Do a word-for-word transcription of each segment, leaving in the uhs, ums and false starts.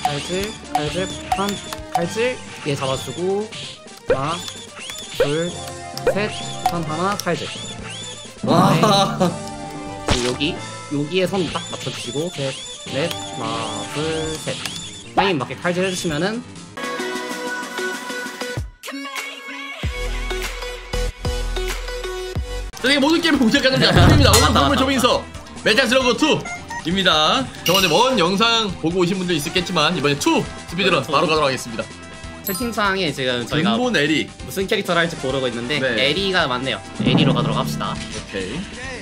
칼질, 칼질, 판, 칼질. 얘 잡아주고 하나, 둘, 셋, 판 하나, 칼질. 와. 여기 여기에 선 딱 맞춰주시고 셋, 넷, 하나, 둘, 셋. 타임 맞게 칼질 해주시면은 저에게 모든 게임을 공략하는 자입니다. 오늘 선물 조민서 매장 슬러그 투입니다. 저번에 먼 영상 보고 오신 분들 있었겠지만 이번에 투 스피드런 바로 가도록 하겠습니다. 채팅창에 지금 저희가 근본 에리 무슨 캐릭터를 할지 고르고 있는데 네. 에리가 맞네요. 에리로 가도록 합시다. 오케이.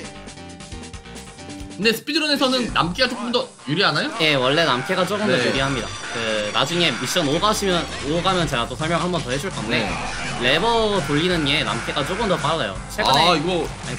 근데 스피드런에서는 남기가 조금 더 유리하나요? 예, 원래 남캐가 조금 더 네. 유리합니다. 그 나중에 미션 오 가시면 오 가면 제가 또 설명 한 번 더 해줄 건데 네. 레버 돌리는 게 남캐가 조금 더 빨라요. 최근에 아 이거 아니,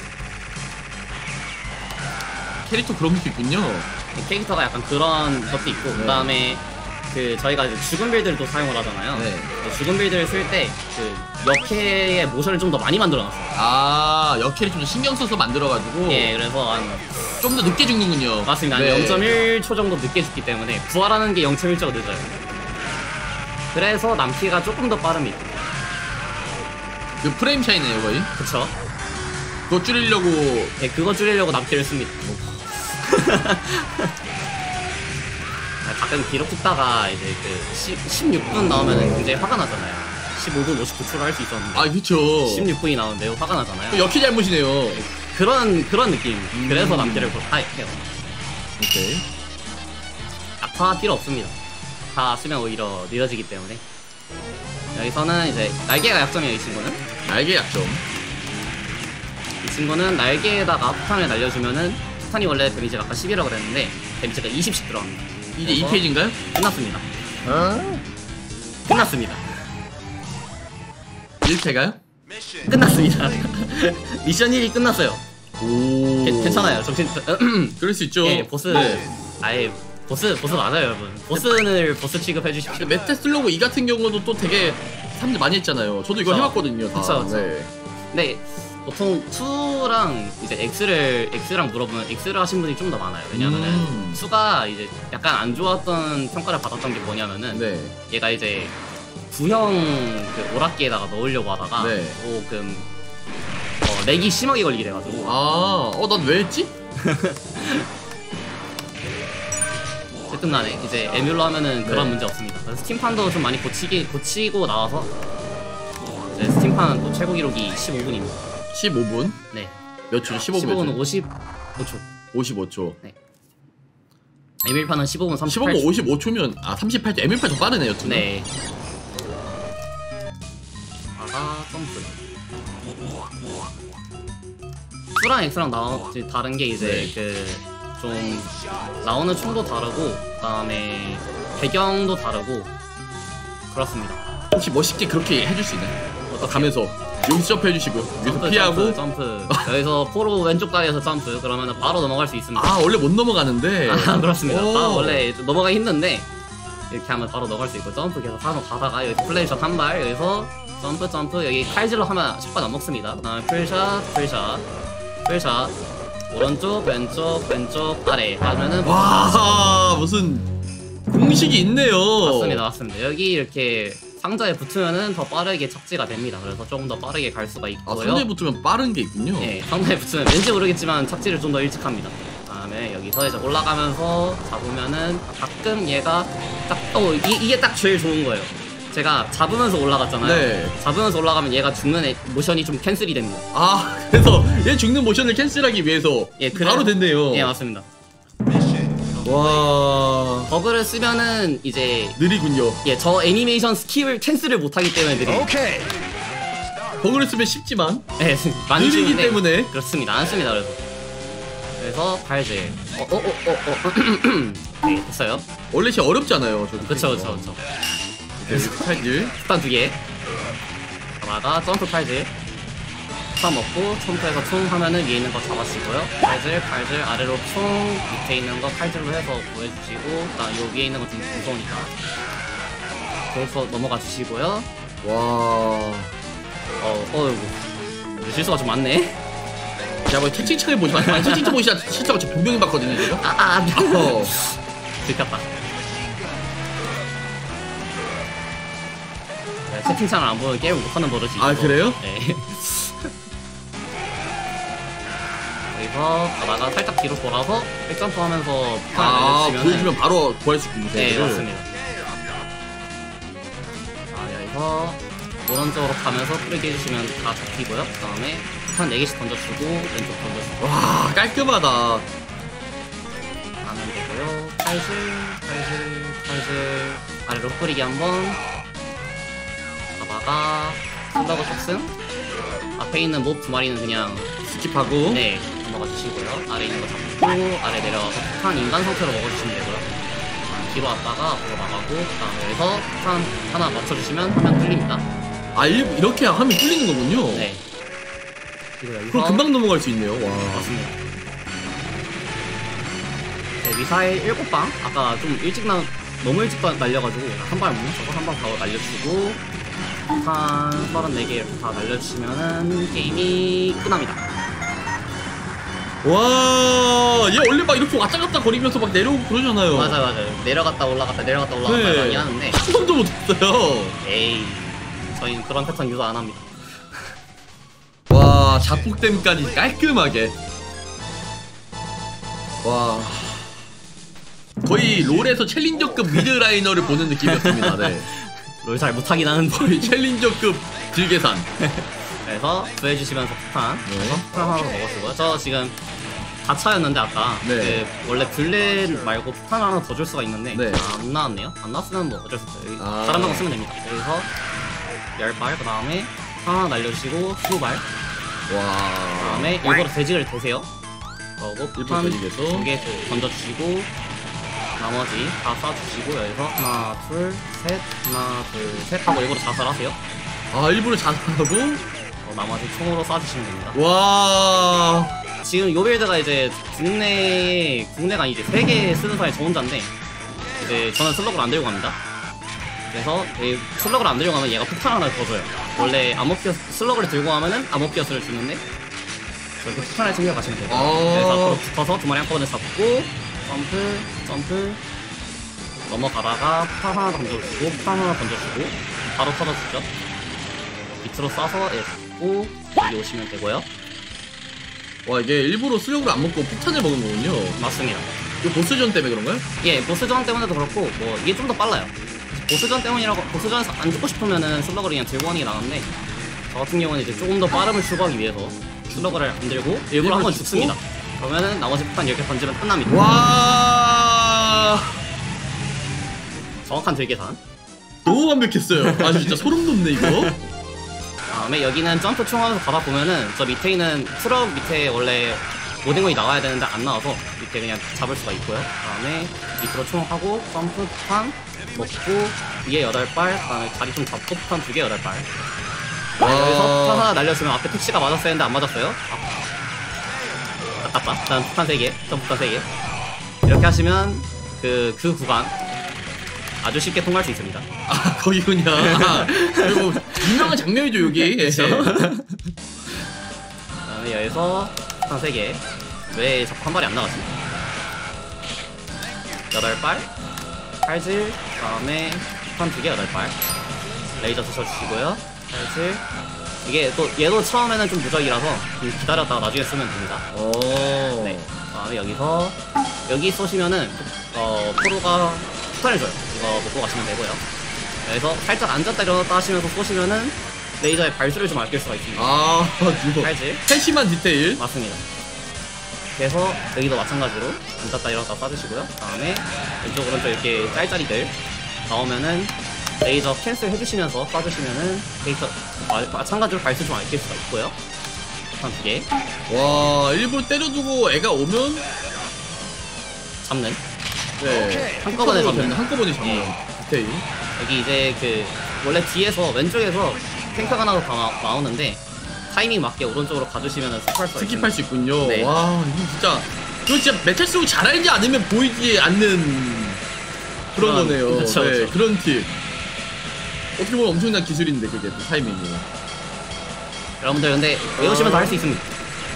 캐릭터 그런 것도 있군요. 캐릭터가 약간 그런 것도 있고 네. 그 다음에 그 저희가 이제 죽은 빌드를 또 사용을 하잖아요. 네. 죽은 빌드를 쓸 때 그 역캐의 모션을 좀 더 많이 만들어놨어요. 아 역캐를 좀 신경 써서 만들어가지고 예, 그래서 한 좀 더 늦게 죽는군요. 맞습니다. 네. 한 영 점 일 초 정도 늦게 죽기 때문에 부활하는 게 영 점 일 초가 늦어요. 그래서 남캐가 조금 더 빠릅니다. 그 프레임 차이네요 거의. 그쵸? 그거 줄이려고. 예, 그거 줄이려고 남캐를 씁니다. 가끔 기록 찍다가 이제 그 십육 분 나오면 굉장히 화가 나잖아요. 십오 분 오십구 초로 할 수 있었는데 아 그쵸. 십육 분이 나오면 매우 화가 나잖아요. 역캐 잘못이네요. 그런 그런 느낌. 음. 그래서 남캐를 다 해요. 오케이. 낙타 필요 없습니다. 다 쓰면 오히려 느려지기 때문에. 여기서는 이제 날개가 약점이에요. 이 친구는 날개 약점. 이 친구는 날개에다가 폭탄을 날려주면은 폭탄이 원래 데미지가 아까 십이라고 그랬는데 데미지가 이십씩 들어갑니다. 이제 이 페이지인가요? 끝났습니다. 어? 끝났습니다. 일 패가요? 끝났습니다. 미션 일이 끝났어요. 오. 게, 괜찮아요. 정신. 그럴 수 있죠. 예, 보스. 네. 아예 보스 보스 맞아요, 여러분. 보스는 보스 취급해 주십시오. 메타 슬로그 이 같은 경우도 또 되게 사람들 많이 했잖아요. 저도 이거 그쵸. 해봤거든요. 다. 그쵸, 그쵸. 네. 근데 보통 이랑 이제 X를 X랑 물어보면 X를 하신 분이 좀 더 많아요. 왜냐면은 음. 이가 이제 약간 안 좋았던 평가를 받았던 게 뭐냐면은 네. 얘가 이제 구형 그 오락기에다가 넣으려고 하다가 네. 조금 어, 렉이 심하게 걸리게 돼가지고 아, 어, 난 왜 했지? 어쨌든 간에 이제 에뮬로 하면은 그런 네. 문제 없습니다. 그래서 스팀판도 좀 많이 고치기, 고치고 나와서 이제 스팀판 또 최고 기록이 십오 분입니다. 십오 분? 네. 몇 초죠? 십오 분? 십오 분은 오십오 초. 오십오 초. 네. 에밀판은 십오 분 십오 삼십팔 초. 분 오십오 초면 아 삼십팔 초. 엠엘팔 더 빠르네요. 둘은. 네. 아가 점프. X랑 X랑 나 다른 게 이제 네. 그 좀 나오는 총도 다르고 그다음에 배경도 다르고 그렇습니다. 혹시 멋있게 그렇게 해줄 수 있나요? 어떤 가면서 여기서 점프 해주시고 여기서 점프, 피하고. 점프, 점프. 여기서 포로 왼쪽 다리에서 점프. 그러면 바로 넘어갈 수 있습니다. 아 원래 못 넘어가는데. 아, 그렇습니다. 오. 아, 원래 좀 넘어가기 힘든데 이렇게 하면 바로 넘어갈 수 있고 점프 계속 하면 가다가 여기서 플레이샷 한 발 여기서 점프 점프 여기 칼질로 하면 샷발 안 먹습니다. 그다음에 풀샷 풀샷 풀샷 오른쪽 왼쪽 왼쪽 아래 하면은 와 무슨 공식이 있네요. 맞습니다 맞습니다. 여기 이렇게 상자에 붙으면은 더 빠르게 착지가 됩니다. 그래서 조금 더 빠르게 갈 수가 아 있고요. 손에 붙으면 빠른 게 있군요. 네, 상자에 붙으면 왠지 모르겠지만 착지를 좀 더 일찍 합니다. 그다음에 여기서 이제 올라가면서 잡으면은 가끔 얘가 딱 어 이게 딱 제일 좋은 거예요. 제가 잡으면서 올라갔잖아요. 네. 잡으면서 올라가면 얘가 죽는 애, 모션이 좀 캔슬이 됩니다. 아 그래서 얘 죽는 모션을 캔슬하기 위해서 예, 그래- 바로 됐네요. 예, 맞습니다. 와 버그를 쓰면은 이제 느리군요. 예, 저 애니메이션 스킵을 캔슬을 못하기 때문에 느립니다. 오케이. 버그를 쓰면 쉽지만 예, 많이 느리기 쓰는데 때문에. 그렇습니다. 안 씁니다. 그래서 그래서 발질. 어, 어, 어, 어, 어. 네, 됐어요. 원래 진짜 어렵잖아요. 저 그쵸, 그쵸, 그쵸. 팔질. 폭탄 두 개. 하나가 점프 팔질. 폭탄 먹고 점프해서 총 하면은 위에 있는 거 잡아주시고요. 팔질, 팔질, 아래로 총, 밑에 있는 거 칼질로 해서 구해주시고, 그다음 요 위에 있는 거 좀 무서우니까. 그래서 넘어가 주시고요. 와. 어, 어이구. 실수가 좀 많네. 야, 뭐 채팅창을 보시면 아니 채팅창 보시다 실제로 저 분명히 봤거든요, 제가. 아, 아, 어. 들켰다. 네, 채팅창을 안 보면 게임을 못하는 버릇이 있어. 아, 그래요? 네. 여기서 가다가 살짝 뒤로 돌아서 백점프 하면서 아, 날려치면은- 보여주면 바로 구할 수 있군요. 네, 쟤들을. 맞습니다. 아, 여기서 오른쪽으로 가면서 뿌리게 해주시면 다 잡히고요. 그 다음에 한 네 개씩 던져주고 왼쪽 던져주고 와, 깔끔하다. 하면 되고요. 팔슬, 팔슬, 팔슬 아래로 뿌리기 한번 가다가 햄버거 탑승 앞에 있는 몹 두 마리는 그냥 스킵하고. 네 넘어가 주시고요. 아래 있는 거 잡고 아래 내려와서 폭탄 인간 상태로 먹어주시면 되고요. 아, 뒤로 왔다가 앞으로 나가고 그 다음에 여기서 폭탄 하나 맞춰주시면 화면 뚫립니다. 아, 일, 이렇게 하면 뚫리는 거군요. 네. 그리고 여기서 그럼 금방 넘어갈 수 있네요. 와. 맞습니다. 네, 미사일 일곱 방 아까 좀 일찍 나 너무 일찍 나- 날려가지고 한 발 뭉쳐서 한 방 바로 날려주고 한 서른네 개 이렇게 다 날려주시면은 게임이 끝납니다. 와, 얘 원래 막 이렇게 왔다 갔다 거리면서 막 내려오고 그러잖아요. 맞아 맞아요. 내려갔다 올라갔다 내려갔다 올라갔다 네. 많이 하는데 한 번도 못했어요. 에이 저희는 그런 패턴 유도 안 합니다. 와, 자폭댐까지 깔끔하게. 와. 거의 롤에서 챌린저급 미드라이너를 보는 느낌이었습니다. 네. 롤 잘 못하긴 하는데 거의 챌린저급 질계산. 그래서 구해주시면서 폭탄 네. 폭탄 하나 더 먹었고요. 저 지금 다 차였는데 아까 네. 그 원래 블렌 말고 폭탄 하나 더 줄 수가 있는데 네. 안 나왔네요. 안 나왔으면 뭐 어쩔 수 없어요. 여기 아. 다른 방법 쓰면 됩니다. 여기서 열 발, 그 다음에 하나 날려주시고 스무 발, 그 와. 다음에 일부러 돼지를 대세요. 그리고 일부러 폭탄 돼지에서. 두 개 던져주시고 나머지 다 쏴주시고 여기서 하나, 둘, 셋, 하나, 둘, 셋 하고 일부러 자살하세요. 아, 일부러 자살하고. 어, 나머지 총으로 쏴주시면 됩니다. 와. 지금 요 빌드가 이제 국내 국내가 아니지 세계 쓰는 사람이 저 혼자인데 이제 저는 슬럭을 안 들고 갑니다. 그래서 이 슬럭을 안 들고 가면 얘가 폭탄 하나 더 줘요. 원래 암호피어스 슬럭을 들고 가면은 암호피어스를 주는데 저렇게 폭탄을 챙겨 가시면 돼요. 아. 그래서 앞으로 붙어서 두 마리 한꺼번에 잡고 점프 점프 넘어가다가 폭탄 하나 던져주고 폭탄 하나 던져주고 바로 터져주죠. 밑으로 쏴서 예, 잡고 여기 오시면 되고요. 와, 이게 일부러 수력을 안 먹고 폭탄을 먹은 거군요. 맞습니다. 이거 보스전 때문에 그런가요? 예, 보스전 때문에도 그렇고 뭐 이게 좀 더 빨라요. 보스전 때문이라고 보스전에서 안 죽고 싶으면은 슬러그를 그냥 들고 가는 게 나은데 저 같은 경우는 이제 조금 더 빠름을 추구하기 위해서 슬러그를 안 들고 일부러 한 번 죽고? 죽습니다. 그러면은 나머지 폭탄 이렇게 던지면 끝납니다. 와. 정확한 들계산. 너무 완벽했어요. 아, 진짜 소름 돋네, 이거. 다음에 여기는 점프 총하면서 가다 보면은 저 밑에 있는 트럭 밑에 원래 모든 것이 나와야 되는데 안 나와서 밑에 그냥 잡을 수가 있고요. 다음에 밑으로 총하고 점프 폭탄 먹고 위에 여덟 발, 그다음에 다리 좀 잡고 폭탄 두 개 여덟 발. 여기서 폭탄 하나 날렸으면 앞에 택시가 맞았어야 했는데 안 맞았어요. 아, 아깝다. 일단 폭탄 세 개, 점 폭탄 세 개. 이렇게 하시면 그, 그 구간 아주 쉽게 통과할 수 있습니다. 아, 거기군요. 아, 그리고 유명한 장면이죠, 여기. 그다음에 여기서 폭탄 세 개. 왜 자꾸 한 발이 안 나가지? 여덟 발, 팔질, 그다음에 폭탄 두 개 여덟 발. 레이저 드셔주시고요. 팔질. 이게 또 얘도 처음에는 좀 무적이라서 좀 기다렸다가 나중에 쓰면 됩니다. 오. 네. 그다음에 여기서 여기 쏘시면은 어 프로가 폭탄을 줘요. 이거 먹고 가시면 되고요. 그래서 살짝 앉았다 일어났다 하시면서 쏘시면은 레이저의 발수를 좀 아낄 수가 있습니다. 아, 이거. 팔질. 세심한 디테일. 맞습니다. 그래서 여기도 마찬가지로 앉았다 일어났다 쏴주시고요. 그다음에 왼쪽 오른쪽 이렇게 짤짤이들 나오면은 레이저 캔슬 해주시면서 쏴주시면은 데이터 마, 마찬가지로 발수 좀 아낄 수가 있고요. 한 두 개 와, 일부러 때려두고 애가 오면. 잡는. 네. 한꺼번에 잡는. 한꺼번에 잡는 예. 디테일. 여기 이제 그 원래 뒤에서 왼쪽에서 탱크가 하나 더 나- 나오는데 타이밍 맞게 오른쪽으로 가주시면은 스킵할 수가 스킵할 수 있군요. 네. 와, 이거 진짜. 이거 진짜 메탈 쓰고 잘 알지 않으면 보이지 않는 그런 그런, 거네요. 그쵸, 네, 그쵸. 그런 팁. 어떻게 보면 엄청난 기술인데, 그게 또 타이밍이. 여러분들 근데 외우시면 다 할 수 있습니다.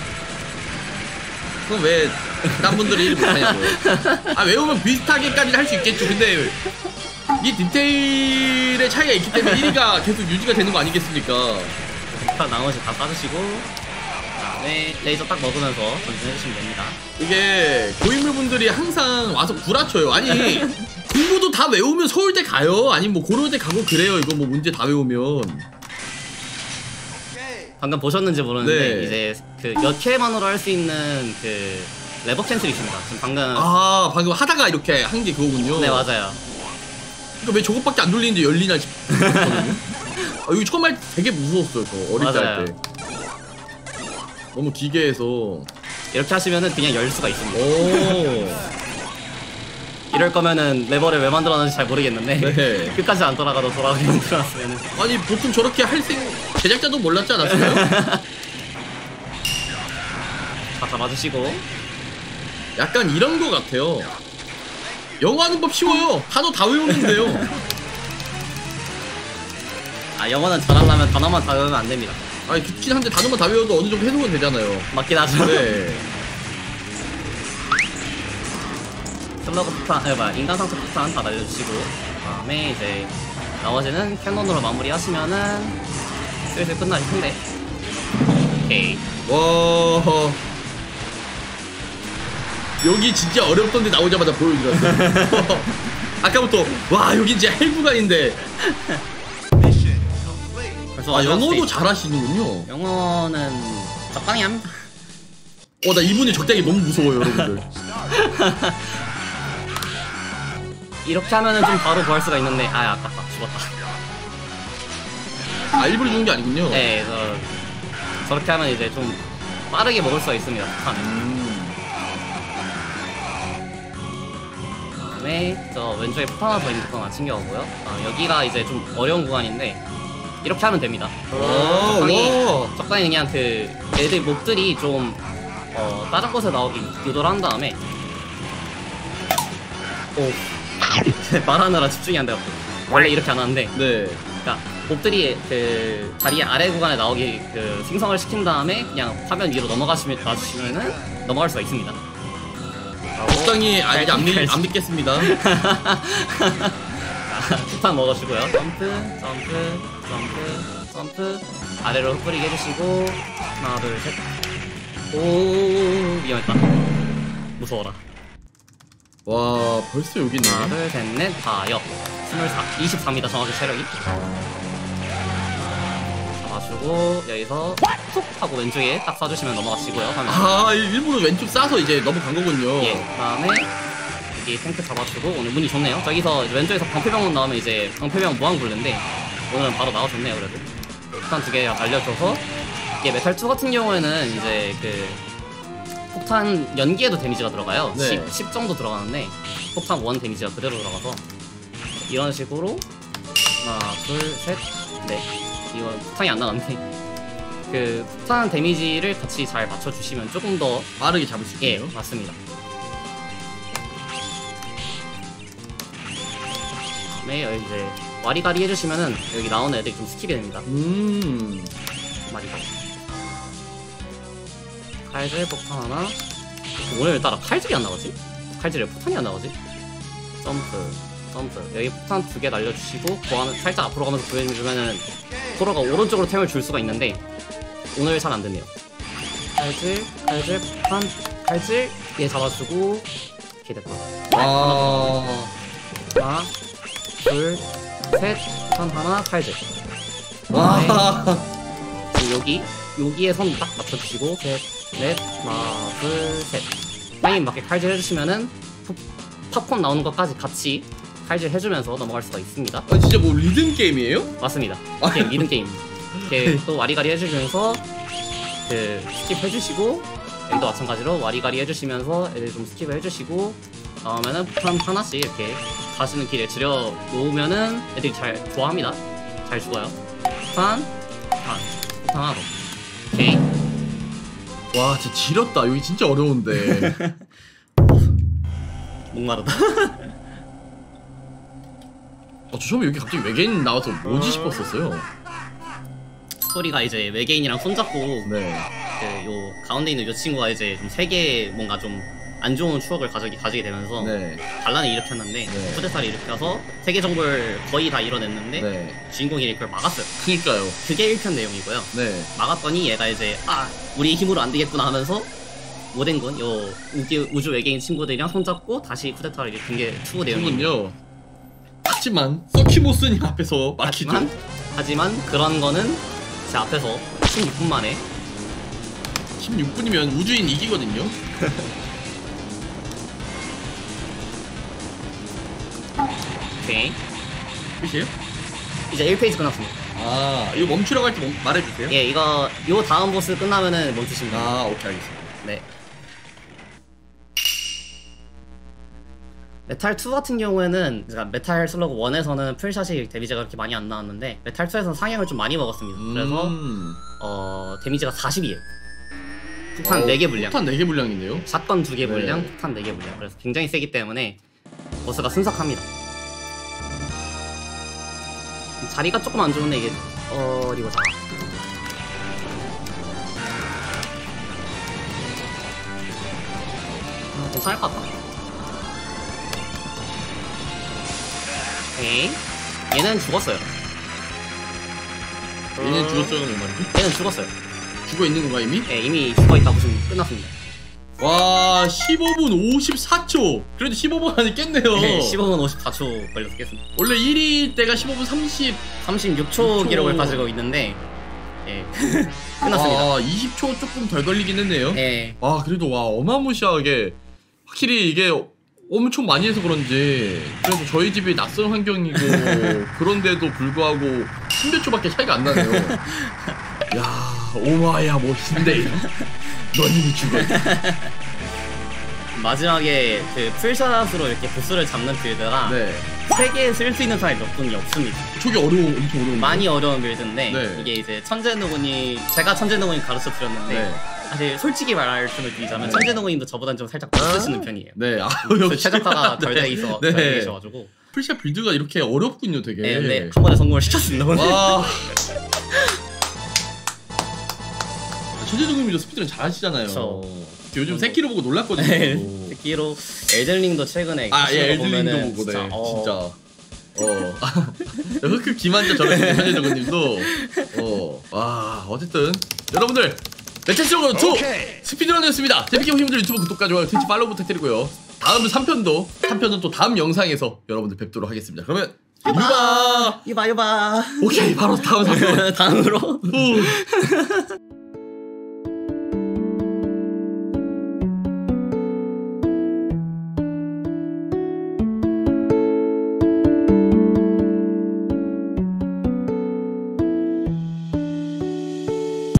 그럼 왜 딴 분들이 일 못하냐고요. 아, 외우면 비슷하게까지는 할 수 있겠죠. 근데 이 디테일의 차이가 있기 때문에 일 위가 계속 유지가 되는 거 아니겠습니까? 일단 나머지 다 빠주시고 그다음에 레이저 딱 먹으면서 전진해주시면 됩니다. 이게 고인물 분들이 항상 와서 구라쳐요. 아니 공부도 다 외우면 서울대 가요. 아니 뭐 고려대 가고 그래요. 이거 뭐 문제 다 외우면. 방금 보셨는지 모르는데 네. 이제 그 몇 회만으로 할 수 있는 그 레버 캔슬이 있습니다. 지금 방금 아 방금 하다가 이렇게 한 게 그거군요. 네 맞아요. 그러니까 왜 저것밖에 안 돌리는데 열리나 싶거든요. 아, 이거 처음 할 때 되게 무서웠어요. 저 어릴 때 할 때. 너무 기계해서. 이렇게 하시면은 그냥 열 수가 있습니다. 오. 이럴 거면은 레버를 왜 만들었는지 잘 모르겠는데 네. 끝까지 안 돌아가도 돌아가게 만들어놨으면은 아니 보통 저렇게 할 생 제작자도 몰랐지 않았어요? 다 잡아주시고 약간 이런 거 같아요. 영어 하는 법 쉬워요. 단어 다 외우는데요. 아 영어는 잘하려면 단어만 다 외우면 안 됩니다. 아니 좋긴 한데 단어만 다 외워도 어느 정도 해석은 되잖아요. 맞긴 하죠. 네. 슬러그 폭탄, 아니 뭐야 인간 상태 폭탄 다 날려주시고 그다음에 이제 나머지는 캐논으로 마무리하시면은 슬슬 끝나실 텐데. 오케이. 와. 여기 진짜 어렵던데 나오자마자 보여주셨어. 아까부터 와 여기 진짜 헬 구간인데. 그래서 아 영어도 스테이지. 잘하시는군요. 영어는 적당히 합니다. 어 나 이분이 적당히 너무 무서워요 여러분들. 이렇게 하면은 좀 바로 구할 수가 있는데 아 아깝다 죽었다. 아 일부러 주는 게 아니군요. 네, 그래서 저렇게 하면 이제 좀 빠르게 먹을 수가 있습니다. 폭탄을. 음. 그다음에 저 왼쪽에 폭탄 하나 더 있는 폭탄 안 챙겨가고요. 아, 여기가 이제 좀 어려운 구간인데 이렇게 하면 됩니다. 와, 적당히, 와. 적당히 그냥 그 애들 몹들이 좀 어, 다른 곳에 나오기 유도를 한 다음에 오 말하느라 집중이 안 돼갖고 원래 이렇게 안 하는데 네. 그러니까 몹들이 그 다리 아래 구간에 나오기 그 생성을 시킨 다음에 그냥 화면 위로 넘어가시면 놔주시면은 넘어갈 수가 있습니다. 적당히 아, 이제 안, 믿, 안 믿겠습니다. 폭탄 먹어주고요. 점프, 점프, 점프, 점프. 아래로 흩뿌리게 해주시고 하나, 둘, 셋. 오 위험했다. 무서워라. 와 벌써 여기 하나, 있네. 둘, 셋, 넷, 다, 여. 스물사, 이십사입니다. 정확히 체력이. 잡아주고 여기서 툭 하고 왼쪽에 딱 쏴주시면 넘어가시고요. 화면. 아 일부러 왼쪽 싸서 이제 넘어간 거군요. 예. 그다음에 여기 탱크 잡아주고 오늘 운이 좋네요. 저기서 이제 왼쪽에서 방패병원 나오면 이제 방패병 무한굴레인데 오늘은 바로 나와줬네요. 그래도 폭탄 두 개 날려줘서 이게 메탈 투 같은 경우에는 이제 그 폭탄 연기에도 데미지가 들어가요. 네. 십, 십 정도 들어가는데 폭탄 원 데미지가 그대로 들어가서 이런 식으로 하나 둘셋넷 이건 폭탄이 안 나갔네. 그 폭탄 데미지를 같이 잘 맞춰주시면 조금 더 빠르게 잡을 수 예, 있네요. 맞습니다. 다음에 여기 이제 와리가리 해주시면은 여기 나오는 애들이 좀 스킵이 됩니다. 음. 와리가리. 칼질 폭탄 하나. 오늘따라 칼질이 안 나가지? 칼질에 폭탄이 안 나가지? 점프, 점프. 여기 폭탄 두 개 날려주시고 보안을 살짝 앞으로 가면서 보여주면은 코로가 오른쪽으로 템을 줄 수가 있는데 오늘 잘 안 됐네요. 칼질, 칼질, 폭탄, 칼질. 얘 잡아주고 이렇게 됐다. 아. 하나, 둘, 셋, 선 하나, 칼질. 와. 그리고 여기, 여기에 선 딱 맞춰주시고, 셋, 넷, 하나, 둘, 셋. 타이밍 맞게 칼질 해주시면은, 팝- 팝콘 나오는 것까지 같이 칼질 해주면서 넘어갈 수가 있습니다. 아, 진짜 뭐 리듬 게임이에요? 맞습니다. 게임, 리듬 게임. 이렇게 또 와리가리 해주면서, 그, 스킵 해주시고, 여기도 마찬가지로 와리가리 해주시면서 애들 좀 스킵을 해주시고, 다음에는 폭탄 하나씩 이렇게 가시는 길에 들여 놓으면은 애들이 잘 좋아합니다. 잘 죽어요. 폭탄, 폭탄, 폭탄 하나 더. 오케이. 와 진짜 지렸다. 여기 진짜 어려운데. 목마르다. 어, 저 처음에 여기 갑자기 외계인 나와서 뭐지 싶었었어요. 스토리가 이제 외계인이랑 손잡고 네. 그 요 가운데 있는 요 친구가 이제 좀 세계 뭔가 좀 안 좋은 추억을 가지게, 가지게 되면서 네. 반란을 일으켰는데 네. 쿠데타를 일으켜서 세계 정부를 거의 다 이뤄냈는데 네. 주인공이 그걸 막았어요. 그니까요. 그게 일 편 내용이고요. 네. 막았더니 얘가 이제 아 우리 힘으로 안 되겠구나 하면서 모den군 요 우주, 우주 외계인 친구들이랑 손잡고 다시 쿠데타를 일으킨 게 이 내용이에요. 그군요. 하지만 서키모스님 앞에서 막히죠. 하지만, 하지만 그런 거는 제 앞에서 십육 분 만에 십육 분이면 우주인 이기거든요. 오케이 끝이에요? 이제 일 페이지 끝났습니다. 아, 이거 멈추라고 할 때 말해주세요. 예 이거 요 다음 보스 끝나면은 멈추시면 돼요. 아, 오케이, 알겠습니다. 네. 메탈 투 같은 경우에는 그러니까 메탈 슬러그 원에서는 풀샷이 데미지가 그렇게 많이 안 나왔는데 메탈 투에서는 상향을 좀 많이 먹었습니다. 그래서 음. 어 데미지가 사십이에요. 폭탄 네 개 분량, 폭탄 네 개 분량인데요? 샷건 두 개 네. 분량, 폭탄 네 개 분량. 그래서 굉장히 세기 때문에 보스가 순삭합니다. 자리가 조금 안 좋은데 이게 어 이거 자. 아, 괜찮을 것 같다. 오케이. 얘는 죽었어요. 얘는 죽었어요, 뭐 말이죠? 얘는 죽었어요. 죽어 있는 건가 이미? 예, 이미 죽어있다고 지금 끝났습니다. 와, 십오 분 오십사 초. 그래도 십오 분 안에 깼네요. 네, 십오 분 오십사 초 걸려서 깼습니다. 원래 일 위 때가 십오 분 삼십. 삼십육 초 육 초. 기록을 가지고 있는데 예, 끝났습니다. 아, 이십 초 조금 덜 걸리긴 했네요. 예, 와, 그래도 와, 어마무시하게 확실히 이게 엄청 많이 해서 그런지 그래도 저희 집이 낯선 환경이고 그런데도 불구하고 십몇 초밖에 차이가 안 나네요. 야, 오마야 멋진데 넌 이미 죽었다. 마지막에 그 풀샷으로 이렇게 보스를 잡는 빌드가 네, 세 개 쓸 수 있는 사람이 몇 분이 없습니다. 저게 어려운, 엄청 어려운 많이 어려운 빌드인데 네. 이게 이제 천재누구니 제가 천재누구니 가르쳐 드렸는데 네. 사실 솔직히 말씀을 드리자면 천재누구님도 저보다는 좀 살짝 못 쓰시는 편이에요. 네, 아, 그 역시 최적화가 덜 돼 있어, 네. 덜 돼 있어가지고. 풀샷 빌드가 이렇게 어렵군요, 되게. 네, 근데 한 번에 성공을 시켰습니다. 오늘. 와. 천재동님도 스피드는 잘하시잖아요. 그쵸. 요즘 새끼를 보고 놀랐거든요. 네, 저도. 특히로 엘든링도 최근에 아, 예, 보면은 엘들링도 보고, 네, 진짜, 어, 진짜. 어. 흑흑 김한자 저런 천재동님도, 어. 와, 어쨌든. 여러분들, 매체적으로 투 스피드런이었습니다. 재밌게 보신 분들 유튜브 구독과 좋아요, 트위치 팔로우 부탁드리고요. 다음 삼 편도, 삼 편은 또 다음 영상에서 여러분들 뵙도록 하겠습니다. 그러면, 유바! 유바 유바. 오케이, 바로 다음 삼 편. 다음으로. 후.